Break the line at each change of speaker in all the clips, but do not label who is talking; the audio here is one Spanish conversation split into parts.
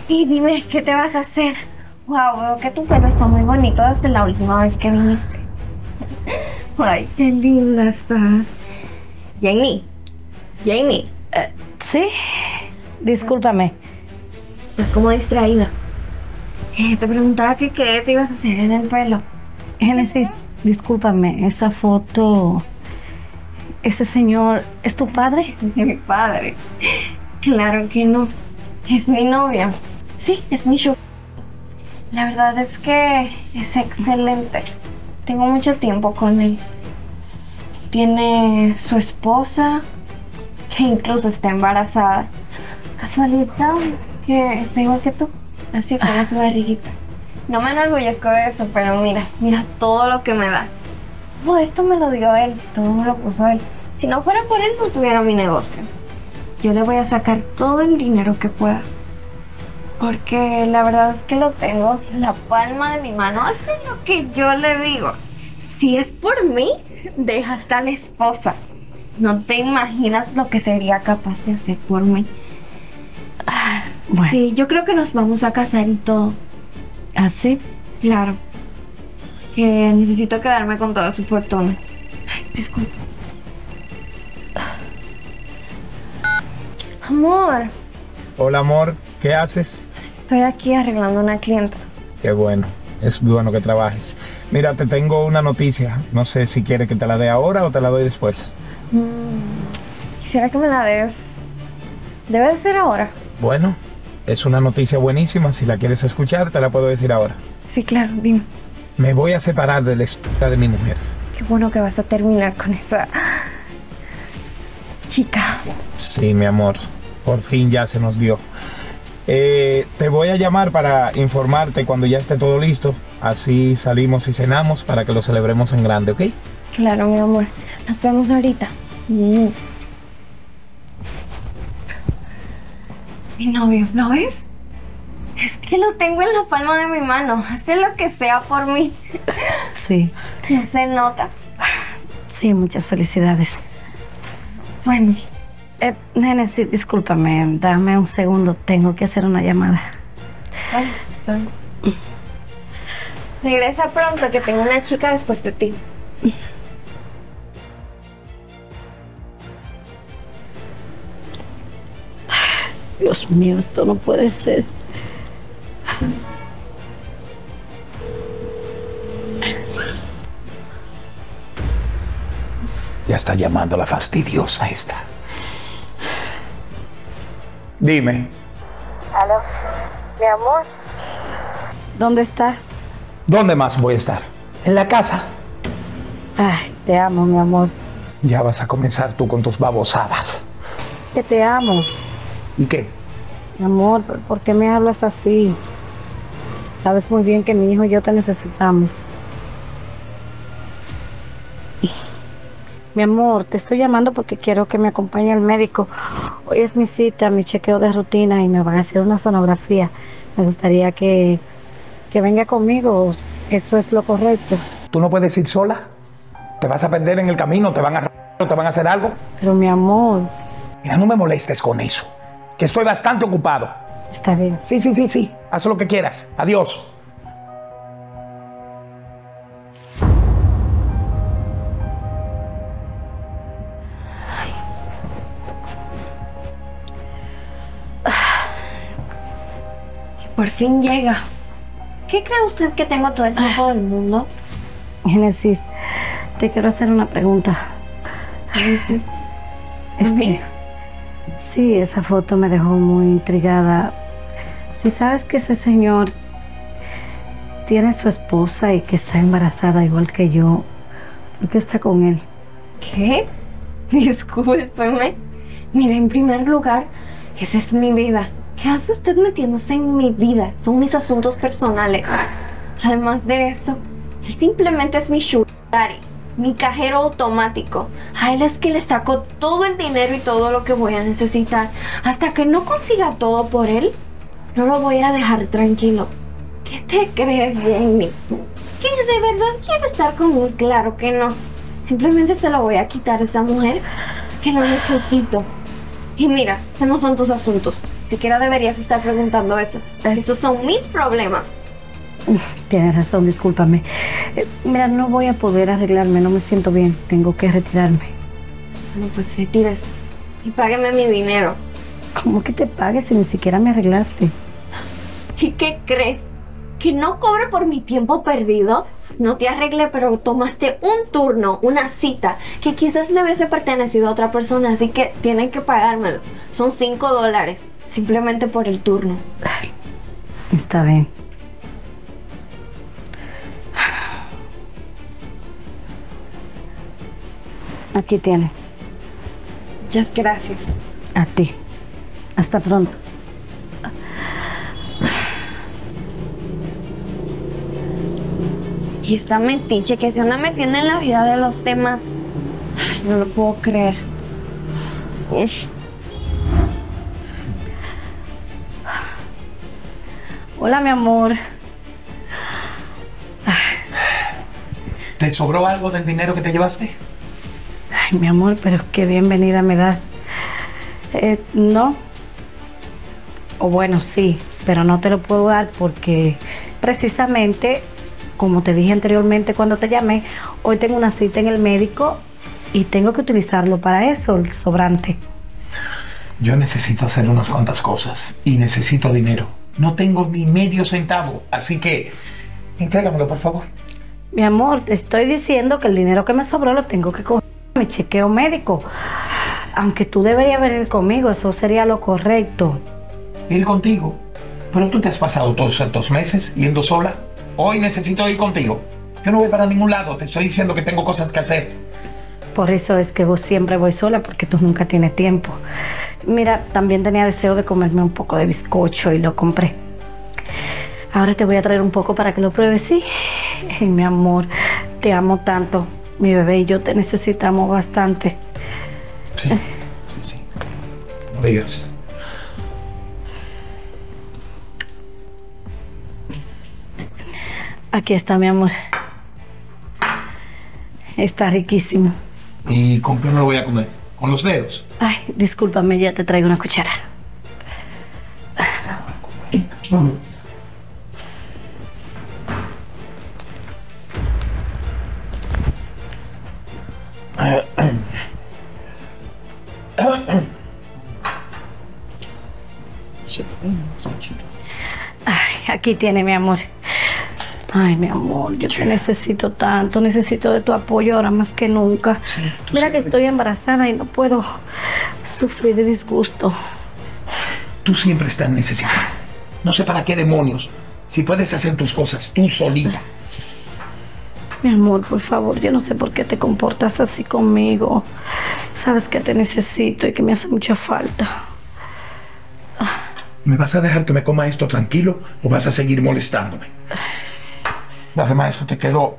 Y dime, ¿qué te vas a hacer? Wow, veo que tu pelo está muy bonito desde la última vez que viniste. Ay, qué linda estás. Jamie, Jamie.
Sí, discúlpame.
Estás como distraída. Te preguntaba que qué te ibas a hacer en el pelo.
Génesis, discúlpame, esa foto... ¿Ese señor es tu padre?
Mi padre. Claro que no. Es mi novia. Sí, es mi show. La verdad es que es excelente. Tengo mucho tiempo con él. Tiene su esposa, que incluso está embarazada. Casualidad que está igual que tú, así con su barriguita. No me enorgullezco de eso, pero mira todo lo que me da. Todo esto me lo dio él, todo me lo puso él. Si no fuera por él, no tuviera mi negocio. Yo le voy a sacar todo el dinero que pueda. Porque la verdad es que lo tengo en la palma de mi mano. Hace lo que yo le digo. Si es por mí, deja hasta la esposa. No te imaginas lo que sería capaz de hacer por mí.
Bueno.
Sí, yo creo que nos vamos a casar y todo.
¿Ah, sí?
Claro. Que necesito quedarme con toda su fortuna. Ay, disculpa. Amor.
Hola, amor. ¿Qué haces?
Estoy aquí arreglando una clienta.
Qué bueno. Es bueno que trabajes. Mira, te tengo una noticia. No sé si quieres que te la dé ahora o te la doy después.
Quisiera que me la des. Debe de ser ahora.
Bueno, es una noticia buenísima. Si la quieres escuchar, te la puedo decir ahora.
Sí, claro, dime.
Me voy a separar de la esposa de mi mujer.
Qué bueno que vas a terminar con esa chica.
Sí, mi amor. Por fin ya se nos dio. Te voy a llamar para informarte cuando ya esté todo listo. Así salimos y cenamos para que lo celebremos en grande, ¿ok?
Claro, mi amor. Nos vemos ahorita. Mi novio, ¿lo ves? Es que lo tengo en la palma de mi mano. Hace lo que sea por mí.
Sí.
No se nota.
Sí, muchas felicidades.
Bueno.
Génesis, discúlpame, dame un segundo. Tengo que hacer una llamada.
Vale. Regresa pronto, que tengo una chica después de ti.
Dios mío, esto no puede ser.
Ya está llamando la fastidiosa esta. Dime.
¿Aló? Mi amor. ¿Dónde está?
¿Dónde más voy a estar? En la casa.
Ay, te amo, mi amor.
Ya vas a comenzar tú con tus babosadas.
Que te amo.
¿Y qué?
Mi amor, ¿por qué me hablas así? Sabes muy bien que mi hijo y yo te necesitamos. Mi amor, te estoy llamando porque quiero que me acompañe al médico. Hoy es mi cita, mi chequeo de rutina y me van a hacer una sonografía. Me gustaría que venga conmigo. Eso es lo correcto.
¿Tú no puedes ir sola? ¿Te vas a perder en el camino? ¿Te van a te van a hacer algo?
Pero mi amor...
Mira, no me molestes con eso, que estoy bastante ocupado.
Está bien.
Sí. Haz lo que quieras. Adiós.
Por fin llega. ¿Qué cree usted que tengo todo el tiempo del mundo?
Génesis, te quiero hacer una pregunta.
Sí.
Es que... Sí, esa foto me dejó muy intrigada. Si sabes que ese señor tiene su esposa y que está embarazada igual que yo, ¿por qué está con él?
¿Qué? Discúlpeme. Mire, en primer lugar, esa es mi vida. ¿Qué hace usted metiéndose en mi vida? Son mis asuntos personales. Además de eso, él simplemente es mi sugar daddy, mi cajero automático. A él es que le saco todo el dinero y todo lo que voy a necesitar. Hasta que no consiga todo por él, no lo voy a dejar tranquilo. ¿Qué te crees, Jamie? ¿Que de verdad quiero estar con él? Claro que no. Simplemente se lo voy a quitar a esa mujer que lo necesito. Y mira, esos no son tus asuntos. siquiera deberías estar preguntando eso. Esos son mis problemas.
Tienes razón, discúlpame. Mira, no voy a poder arreglarme, no me siento bien. Tengo que retirarme.
Bueno, pues retírese y págueme mi dinero.
¿Cómo que te pagues si ni siquiera me arreglaste?
¿Y qué crees? ¿Que no cobre por mi tiempo perdido? No te arreglé, pero tomaste un turno, una cita, que quizás le hubiese pertenecido a otra persona, así que tienen que pagármelo. Son $5, simplemente por el turno.
Está bien. Aquí tiene.
Muchas gracias.
A ti. Hasta pronto.
Y esta metiche que se anda metiendo en la vida de los demás. Ay, no lo puedo creer. Ush.
Hola, mi amor.
¿Te sobró algo del dinero que te llevaste?
Ay, mi amor, pero qué bienvenida me da. No. O bueno, sí, pero no te lo puedo dar porque precisamente, como te dije anteriormente cuando te llamé, hoy tengo una cita en el médico y tengo que utilizarlo para eso, el sobrante.
Yo necesito hacer unas cuantas cosas y necesito dinero. No tengo ni medio centavo, así que entrégamelo, por favor.
Mi amor, te estoy diciendo que el dinero que me sobró lo tengo que coger a mi chequeo médico. Aunque tú deberías venir conmigo, eso sería lo correcto.
Ir contigo. Pero tú te has pasado todos estos meses yendo sola. Hoy necesito ir contigo. Yo no voy para ningún lado, te estoy diciendo que tengo cosas que hacer.
Por eso es que vos siempre voy sola, porque tú nunca tienes tiempo. Mira, también tenía deseo de comerme un poco de bizcocho y lo compré. Ahora te voy a traer un poco para que lo pruebes, ¿sí? Ay, mi amor, te amo tanto. Mi bebé y yo te necesitamos bastante.
Sí, sí, sí. No digas.
Aquí está, mi amor. Está riquísimo.
¿Y con qué me lo voy a comer? ¿Con los dedos?
Ay, discúlpame, ya te traigo una cuchara. Ay, aquí tiene, mi amor. Ay, mi amor, yo te necesito tanto, necesito de tu apoyo ahora más que nunca.
Sí,
Mira que estoy embarazada y no puedo sufrir de disgusto.
Tú siempre estás necesitada. No sé para qué demonios. Si puedes hacer tus cosas tú solita.
Mi amor, por favor, yo no sé por qué te comportas así conmigo. Sabes que te necesito y que me hace mucha falta.
¿Me vas a dejar que me coma esto tranquilo o vas a seguir molestándome? Además, esto te quedó...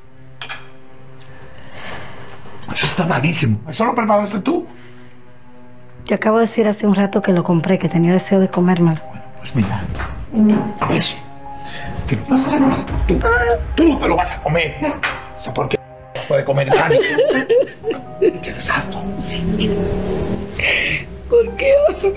Eso está malísimo. ¿Eso lo preparaste tú?
Te acabo de decir hace un rato que lo compré, que tenía deseo de comérmelo.
Bueno, pues mira. Eso. Te lo vas a comer tú. Tú te lo vas a comer. ¿Sabes por qué puede comer nadie? Tienes asco.
¿Por qué así?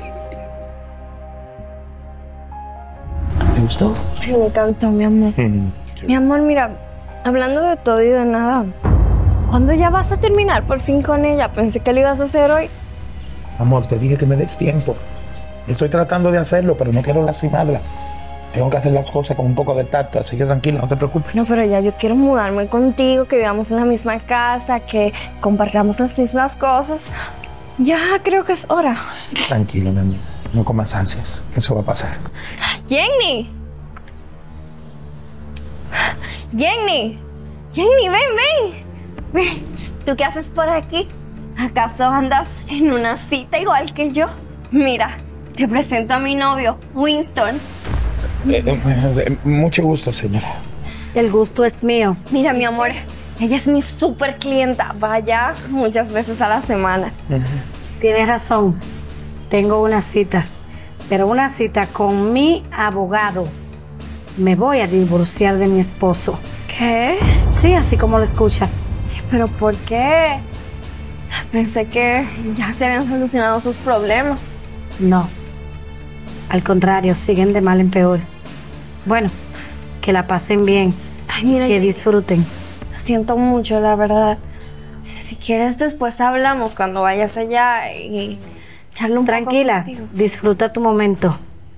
¿Te gustó?
Ay, me encantó, mi amor. Mi amor, mira, hablando de todo y de nada, ¿cuándo ya vas a terminar por fin con ella? Pensé que lo ibas a hacer hoy.
Amor, te dije que me des tiempo. Estoy tratando de hacerlo, pero no quiero lastimarla. Tengo que hacer las cosas con un poco de tacto, así que tranquila, no te preocupes.
No, pero ya yo quiero mudarme contigo, que vivamos en la misma casa, que compartamos las mismas cosas. Ya creo que es hora.
Tranquila, mi amor. No comas ansias, que eso va a pasar.
¡Jenny! ¡Jenny! ¡Jenny, ven! Ven, ¿tú qué haces por aquí? ¿Acaso andas en una cita igual que yo? Mira, te presento a mi novio, Winston.
Mucho gusto, señora.
El gusto es mío.
Mira, mi amor, ella es mi súper clienta. Vaya muchas veces a la semana.
Tienes razón. Tengo una cita, pero una cita con mi abogado. Me voy a divorciar de mi esposo.
¿Qué?
Sí, así como lo escucha.
¿Pero por qué? Pensé que ya se habían solucionado sus problemas.
No, Al contrario, siguen de mal en peor. Bueno, que la pasen bien,
Ay, mira,
que disfruten.
lo siento mucho, la verdad. Si quieres, después hablamos cuando vayas allá y charlo un poco
Tranquila,
contigo.
disfruta tu momento.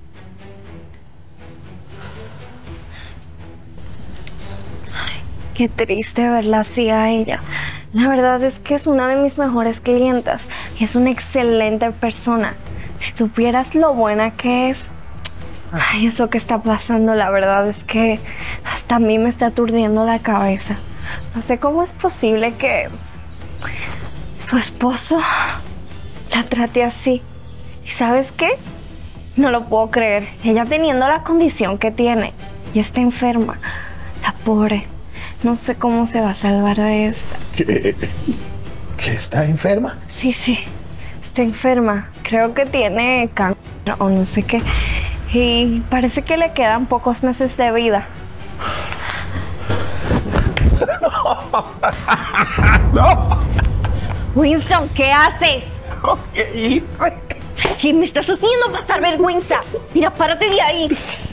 Qué triste verla así a ella. La verdad es que es una de mis mejores clientas y es una excelente persona. Si supieras lo buena que es. Ay, eso que está pasando, la verdad es que hasta a mí me está aturdiendo la cabeza. No sé cómo es posible que su esposo la trate así. ¿Y sabes qué? No lo puedo creer. Ella teniendo la condición que tiene y está enferma. La pobre. No sé cómo se va a salvar de esta.
¿Que está enferma?
Sí, está enferma. Creo que tiene cáncer o no sé qué. Y parece que le quedan pocos meses de vida.
¡No!
Winston, ¿qué haces?
¿Qué hice?
¿Qué me estás haciendo pasar vergüenza? Mira, párate de ahí.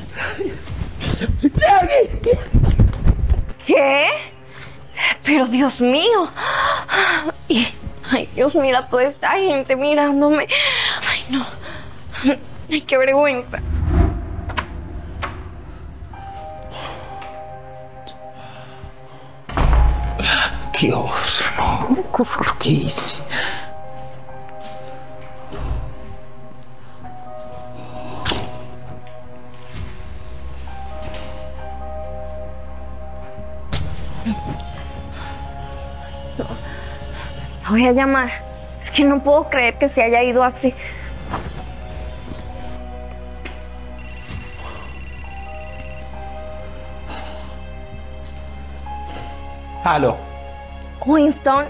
¿Qué? Pero Dios mío. Ay, Dios, mira toda esta gente mirándome. Ay, no. Ay, qué vergüenza.
Dios, no. ¿Qué hice?
La voy a llamar. Es que no puedo creer que se haya ido así.
Aló.
Winston.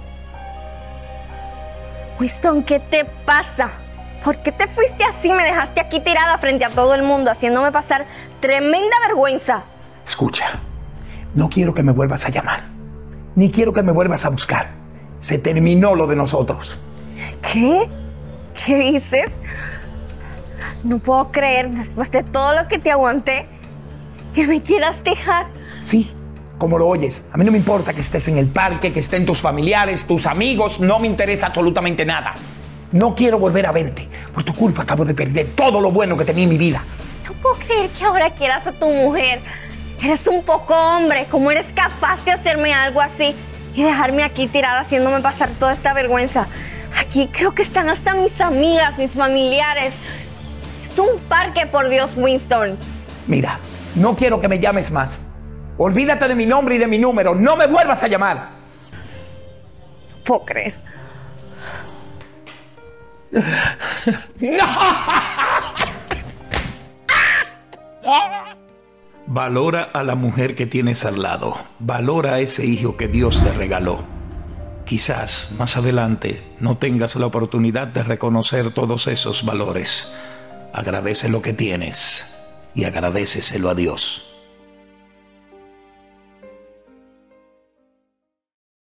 Winston, ¿qué te pasa? ¿Por qué te fuiste así? Me dejaste aquí tirada frente a todo el mundo, haciéndome pasar tremenda vergüenza.
Escucha, no quiero que me vuelvas a llamar, ni quiero que me vuelvas a buscar. Se terminó lo de nosotros.
¿Qué? ¿Qué dices? No puedo creer, después de todo lo que te aguanté, que me quieras dejar.
Sí, como lo oyes. A mí no me importa que estés en el parque, que estén tus familiares, tus amigos. No me interesa absolutamente nada. No quiero volver a verte. Por tu culpa acabo de perder todo lo bueno que tenía en mi vida.
No puedo creer que ahora quieras a tu mujer. Eres un poco hombre. ¿Cómo eres capaz de hacerme algo así y dejarme aquí tirada haciéndome pasar toda esta vergüenza? Aquí creo que están hasta mis amigas, mis familiares. Es un parque, por Dios, Winston.
Mira, no quiero que me llames más. Olvídate de mi nombre y de mi número. No me vuelvas a llamar.
No puedo creer.
Valora a la mujer que tienes al lado. Valora a ese hijo que Dios te regaló. Quizás más adelante no tengas la oportunidad de reconocer todos esos valores. Agradece lo que tienes y agradéceselo a Dios.